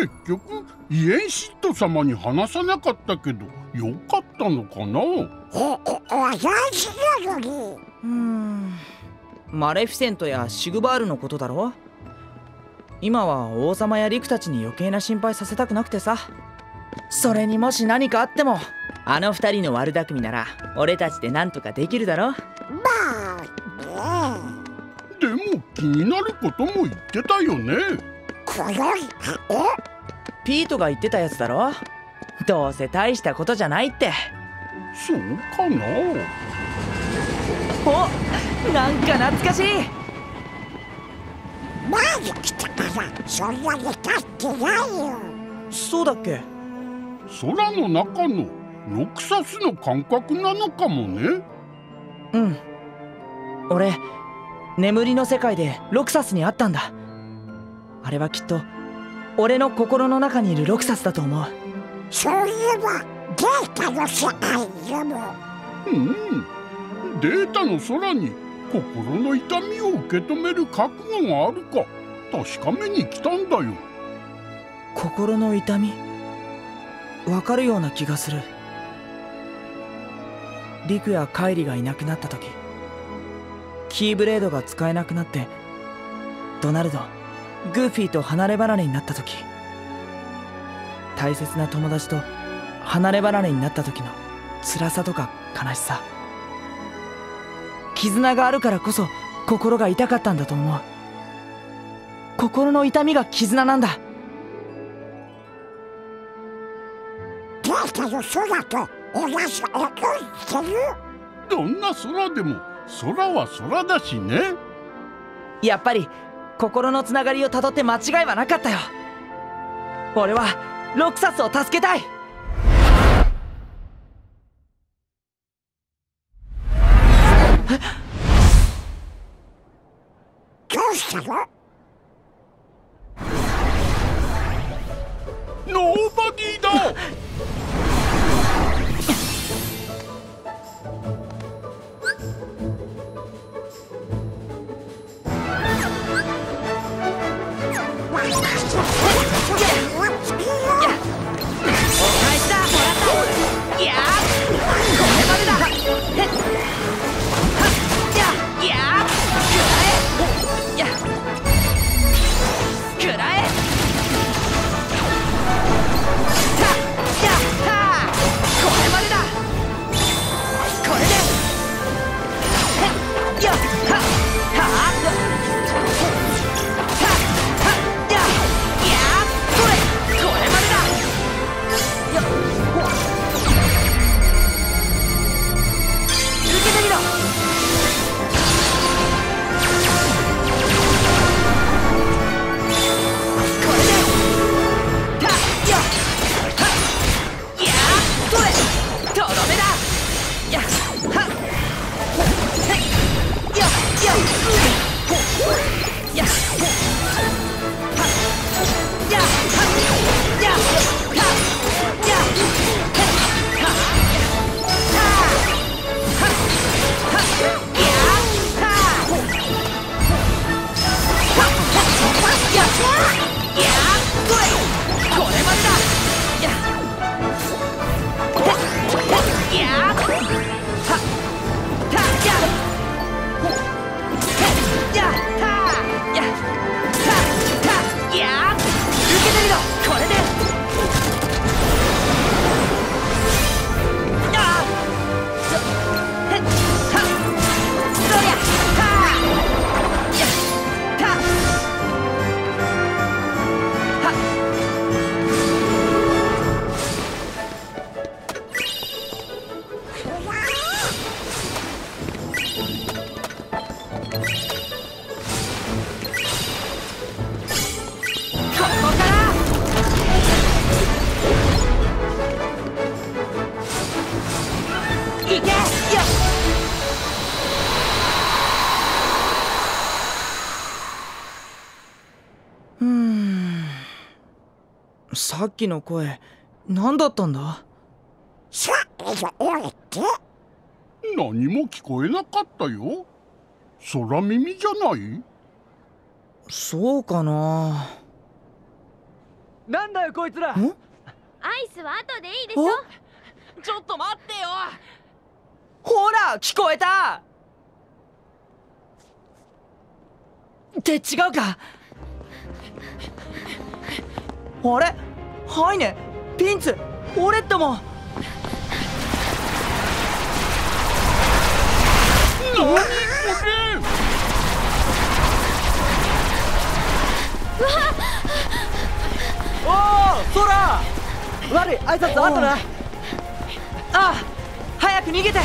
結局イエンシッド様に話さなかったけどよかったのかな。 マレフィセントやシグバールのことだろ。今は王様やリクたちに余計な心配させたくなくてさ。それにもし何かあってもあの二人の悪巧みなら俺たちで何とかできるだろ。 でも気になることも言ってたよね。 ピートが言ってたやつだろ。どうせ大したことじゃないって。 そうかな。 お、なんか懐かしい。 前に来たからそんなに経ってないよ。 そうだっけ。 空の中のロクサスの感覚なのかもね。 うん、俺眠りの世界でロクサスに会ったんだ。あれはきっと俺の心の中にいるロクサスだと思う。 そういえばデータの世界でも。 データの空に心の痛みを受け止める覚悟があるか確かめに来たんだよ。 心の痛みわかるような気がする。リクやカイリがいなくなった時、キーブレードが使えなくなってドナルド、グーフィーと離れ離れになった時、大切な友達と離れ離れになった時の辛さとか悲しさ、絆があるからこそ心が痛かったんだと思う。心の痛みが絆なんだ。 データの空と同じ音言ってる。 どんな空でも空は空だしね。 やっぱり心のつながりをたどって間違いはなかったよ。俺はロクサスを助けたい。 どうしたの？ ノーバディだ。 さっきの声何だったんだ。 さっきの声って何も聞こえなかったよ。空耳じゃない？ そうかな。 なんだよこいつら。 アイスは後でいいでしょ。 ちょっと待ってよ。 ほら聞こえたって違うか。あれハイネ、ピンツ、オレットも。 何これ。 おおソラ、悪い挨拶あったな。 ああ、早く逃げて。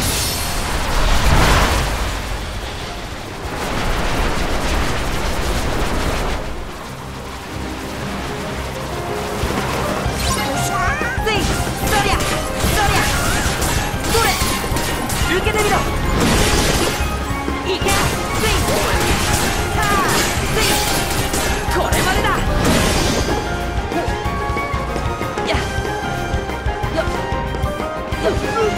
受けてみろ。いけ、スイン。さあ、スイン。これまでだ。や、よ、よ、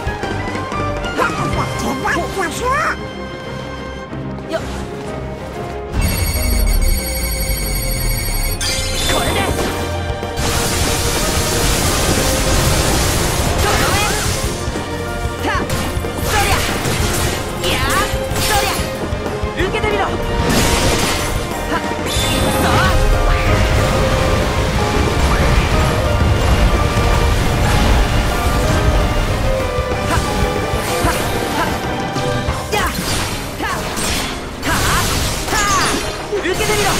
よ。これで。とどめ。さあ。いやー、そりゃ受けてみろ。はっ、そう。はっはっはっ、やっ、はっはっはっ、受けてみろ。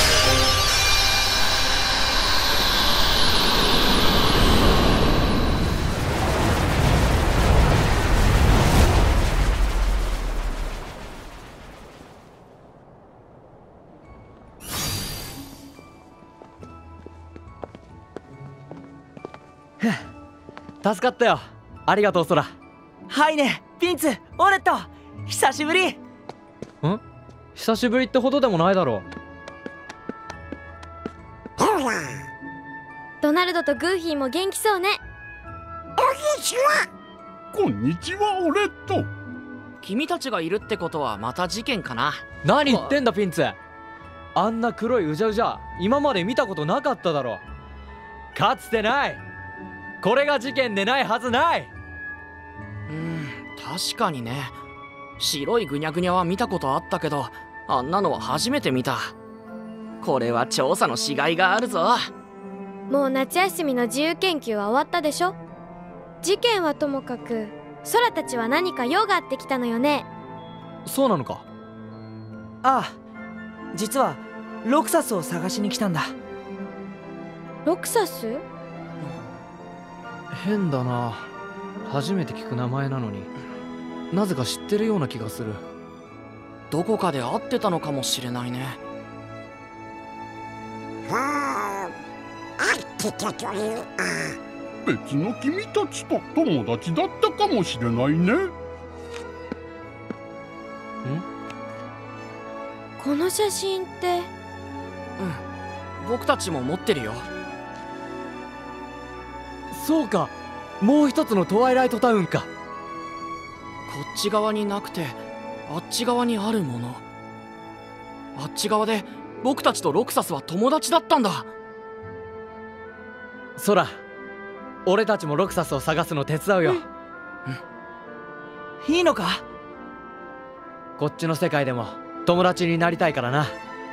助かったよ。ありがとうソラ。 はいね、ピンツ、オレット、久しぶり。 ん？久しぶりってほどでもないだろほら、 ドナルドとグーフィーも元気そうね。 こんにちは。 こんにちは、オレット。 君たちがいるってことはまた事件かな。 何言ってんだピンツ。あんな黒いうじゃうじゃ今まで見たことなかっただろ。かつてない。これが事件でないはずない。 確かにね。白いぐにゃぐにゃは見たことあったけど、あんなのは初めて見た。これは調査のしがいがあるぞ。 もう夏休みの自由研究は終わったでしょ。事件はともかく、ソラたちは何か用があってきたのよね。 そうなのか。 ああ、実はロクサスを探しに来たんだ。 ロクサス？ 変だな。初めて聞く名前なのになぜか知ってるような気がする。 どこかで会ってたのかもしれないね。 あってたという。 別の君たちと友達だったかもしれないね。 この写真って。 僕たちも持ってるよ。 そうか、もう一つのトワイライトタウンか。 こっち側になくてあっち側にあるもの。あっち側で僕たちとロクサスは友達だったんだ。 ソラ、俺たちもロクサスを探すの手伝うよ。 いいのか？ こっちの世界でも友達になりたいからな。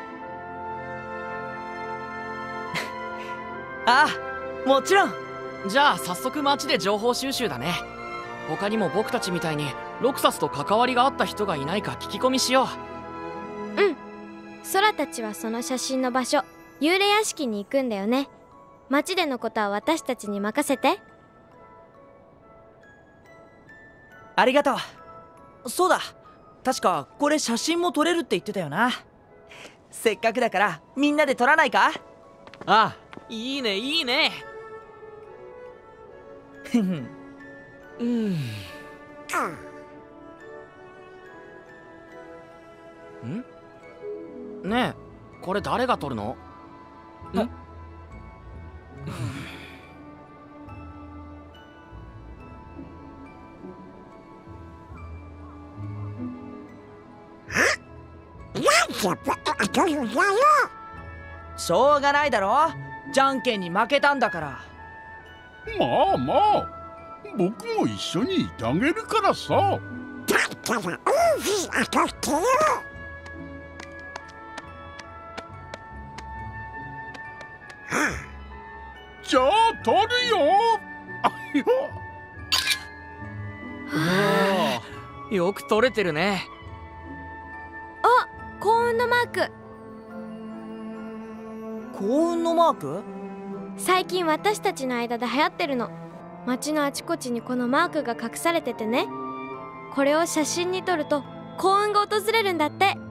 ああ、もちろん。 じゃあ早速街で情報収集だね。他にも僕たちみたいにロクサスと関わりがあった人がいないか聞き込みしよう。 ソラたちはその写真の場所、幽霊屋敷に行くんだよね。街でのことは私たちに任せて。 ありがとう。そうだ、確かこれ写真も撮れるって言ってたよな。せっかくだからみんなで撮らないか？ ああ、 いいねいいね。 ふん。 ねえ、これ誰が撮るの？ なんで僕が撮るんだよ。 しょうがないだろ。 じゃんけんに負けたんだから。 まあまあ、僕も一緒にいてあげるからさ。 だったらウーフィー当たってよ。 じゃあ取るよ。あよ。 よく取れてるね。 あ、幸運のマーク。 幸運のマーク？ 最近私たちの間で流行ってるの。街のあちこちにこのマークが隠されててね、これを写真に撮ると幸運が訪れるんだって。 へえ。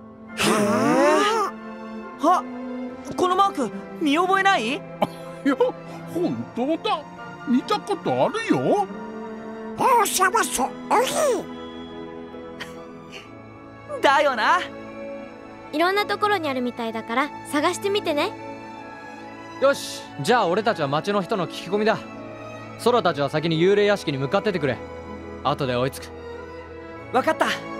あ、このマーク見覚えない？ いや、本当だ。見たことあるよ。 王様そっくり。 だよな。 いろんなところにあるみたいだから探してみてね。 よし、じゃあ俺たちは町の人の聞き込みだ。ソラたちは先に幽霊屋敷に向かっててくれ。後で追いつく。 わかった。